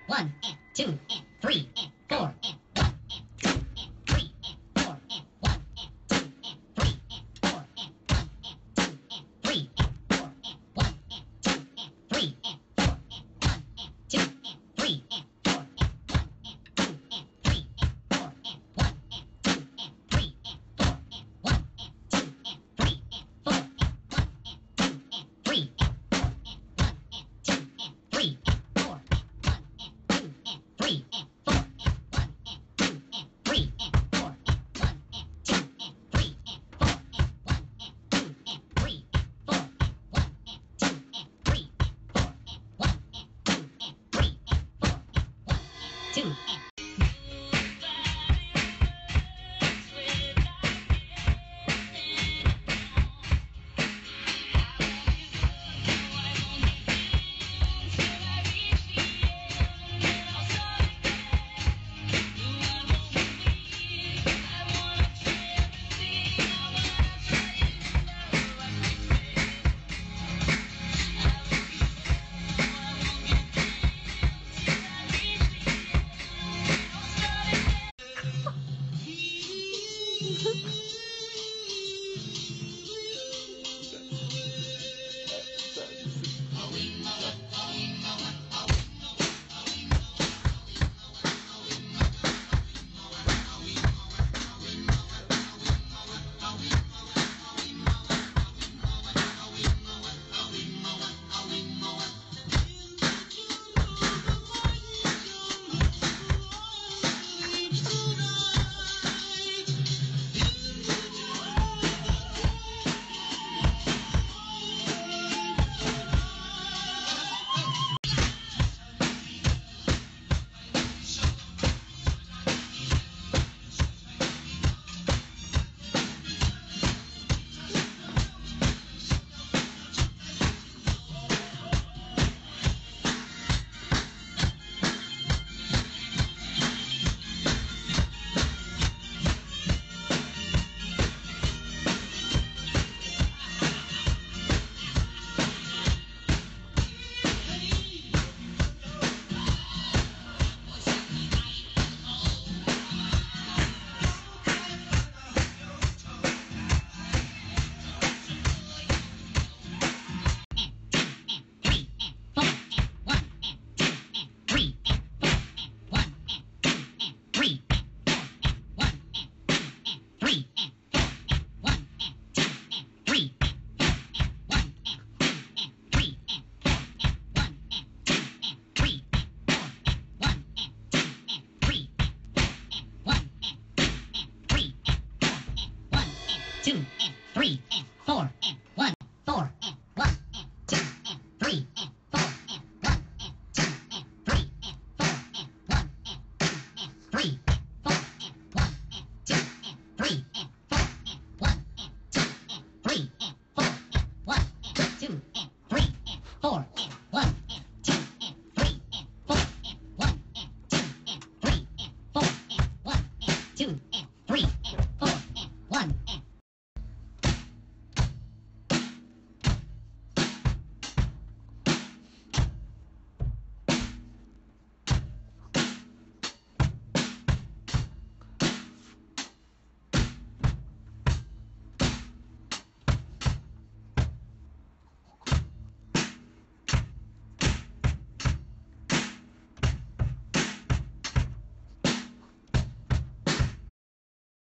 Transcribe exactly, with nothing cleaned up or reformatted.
one and two and three and four and one and two and three and four and one and two and three and four and one and two and three and four and one and two and three and four and one and two and three and four and one and two and three and four and one and two and three and four and one and two and three and four and one and two and three and four and one and two and three and four and one and two and three and four and one and two and three and four and one and two and three and four and one and two and three and four and one and two and three and four and one and two and three and four and one and two and two and three.